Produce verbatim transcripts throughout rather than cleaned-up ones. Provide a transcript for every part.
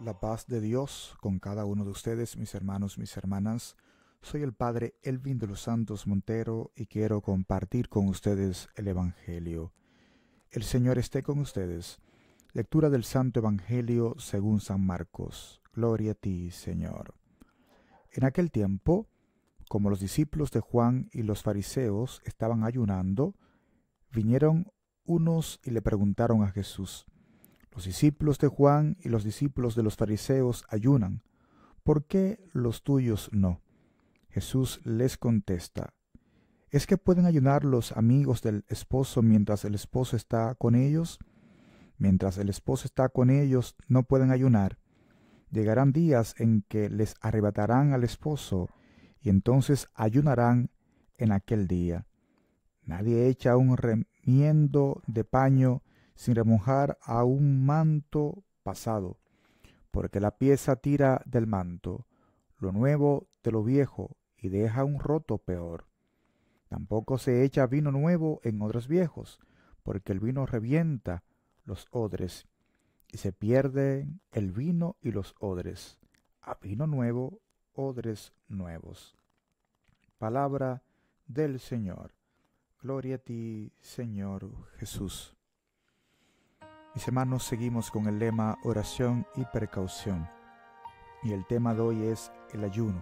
La paz de Dios con cada uno de ustedes, mis hermanos, mis hermanas. Soy el Padre Elvin de los Santos Montero y quiero compartir con ustedes el Evangelio. El Señor esté con ustedes. Lectura del Santo Evangelio según San Marcos. Gloria a ti, Señor. En aquel tiempo, como los discípulos de Juan y los fariseos estaban ayunando, vinieron unos y le preguntaron a Jesús: los discípulos de Juan y los discípulos de los fariseos ayunan, ¿por qué los tuyos no? Jesús les contesta: ¿es que pueden ayunar los amigos del esposo mientras el esposo está con ellos? Mientras el esposo está con ellos no pueden ayunar. Llegarán días en que les arrebatarán al esposo, y entonces ayunarán en aquel día. Nadie echa un remiendo de paño sin remojar a un manto pasado, porque la pieza tira del manto, lo nuevo de lo viejo, y deja un roto peor. Tampoco se echa vino nuevo en odres viejos, porque el vino revienta los odres, y se pierden el vino y los odres. A vino nuevo, odres nuevos. Palabra del Señor. Gloria a ti, Señor Jesús. Mis hermanos, seguimos con el lema oración y precaución. Y el tema de hoy es el ayuno.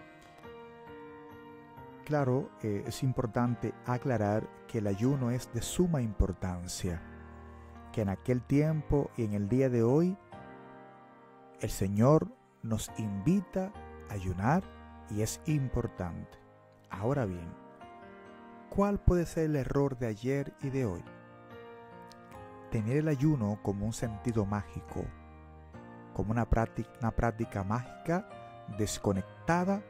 Claro, eh, es importante aclarar que el ayuno es de suma importancia. Que en aquel tiempo y en el día de hoy, el Señor nos invita a ayunar y es importante. Ahora bien, ¿cuál puede ser el error de ayer y de hoy? Tener el ayuno como un sentido mágico, como una práctica, una práctica mágica desconectada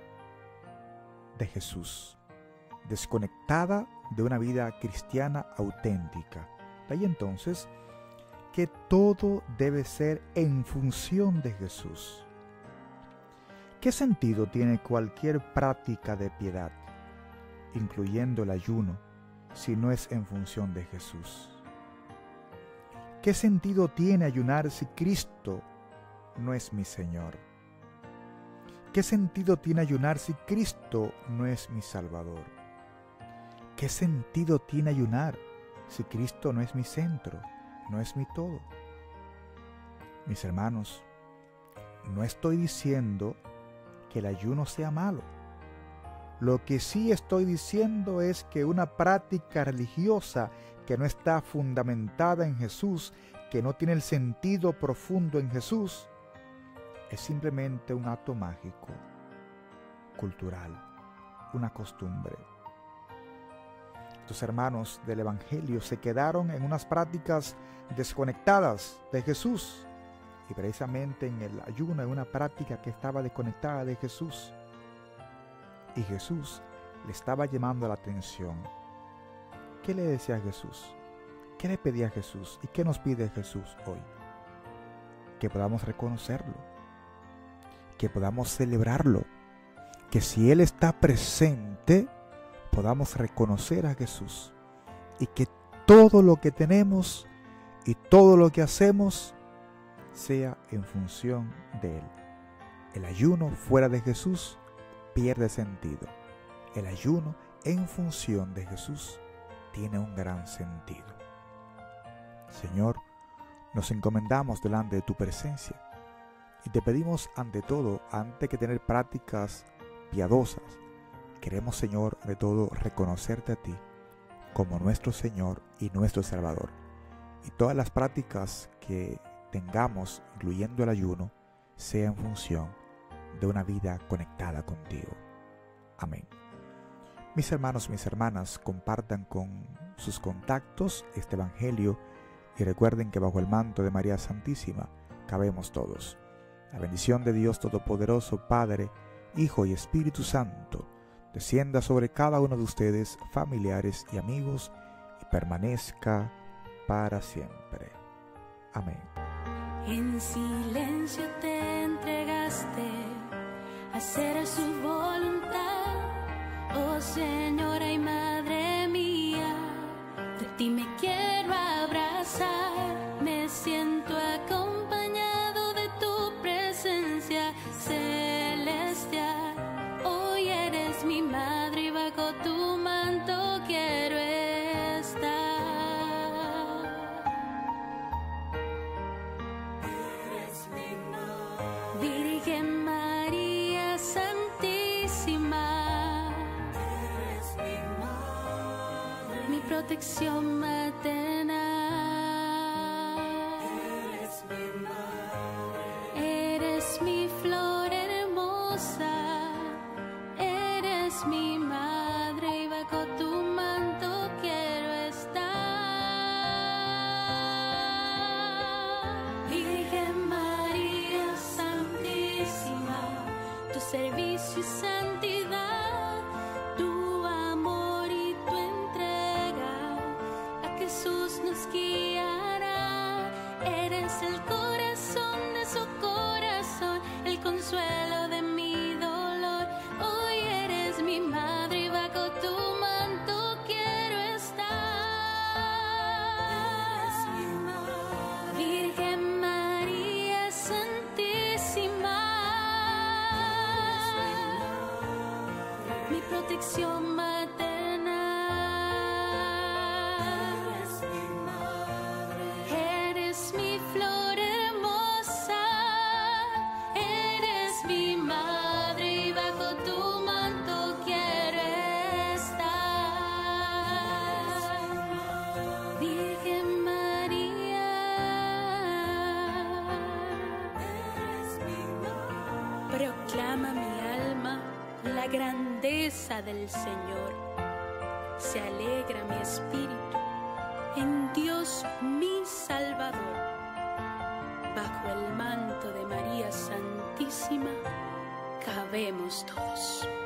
de Jesús, desconectada de una vida cristiana auténtica. De ahí entonces que todo debe ser en función de Jesús. ¿Qué sentido tiene cualquier práctica de piedad, incluyendo el ayuno, si no es en función de Jesús? ¿Qué sentido tiene ayunar si Cristo no es mi Señor? ¿Qué sentido tiene ayunar si Cristo no es mi Salvador? ¿Qué sentido tiene ayunar si Cristo no es mi centro, no es mi todo? Mis hermanos, no estoy diciendo que el ayuno sea malo. Lo que sí estoy diciendo es que una práctica religiosa que no está fundamentada en Jesús, que no tiene el sentido profundo en Jesús, es simplemente un acto mágico, cultural, una costumbre. Estos hermanos del Evangelio se quedaron en unas prácticas desconectadas de Jesús, y precisamente en el ayuno en una práctica que estaba desconectada de Jesús. Y Jesús le estaba llamando la atención. ¿Qué le decía a Jesús? ¿Qué le pedía a Jesús? ¿Y qué nos pide Jesús hoy? Que podamos reconocerlo, que podamos celebrarlo, que si Él está presente, podamos reconocer a Jesús y que todo lo que tenemos y todo lo que hacemos sea en función de Él. El ayuno fuera de Jesús pierde sentido. El ayuno en función de Jesús tiene un gran sentido. Señor, nos encomendamos delante de tu presencia y te pedimos ante todo, antes que tener prácticas piadosas, queremos, Señor, de todo reconocerte a ti como nuestro Señor y nuestro Salvador. Y todas las prácticas que tengamos, incluyendo el ayuno, sea en función de una vida conectada contigo. Amén. Mis hermanos, mis hermanas, compartan con sus contactos este Evangelio y recuerden que bajo el manto de María Santísima cabemos todos. La bendición de Dios Todopoderoso, Padre, Hijo y Espíritu Santo, descienda sobre cada uno de ustedes, familiares y amigos, y permanezca para siempre. Amén. En silencio te entregaste a hacer su voluntad, oh Señora y Madre mía, de ti me quiero abrazar, me siento acompañado de tu protección maternal. Eres mi madre, Eres mi flor hermosa, eres mi madre y bajo tu manto quiero estar. Virgen María Santísima, tu servicio y santidad, tu amor y tu entrega a Jesús nos guiará. Eres el corazón de su corazón, el consuelo de mi dolor. Hoy eres mi madre y bajo tu manto quiero estar. eres mi madre, Virgen María Santísima, mi protección maternal. eres mi madre, Eres mi flor hermosa, eres mi madre y bajo tu manto quiero estar. Virgen María, eres mi madre. proclama mi alma la grandeza del Señor. Se alegra mi espíritu en Dios mi Salvador. Bajo el manto de María Santísima cabemos todos.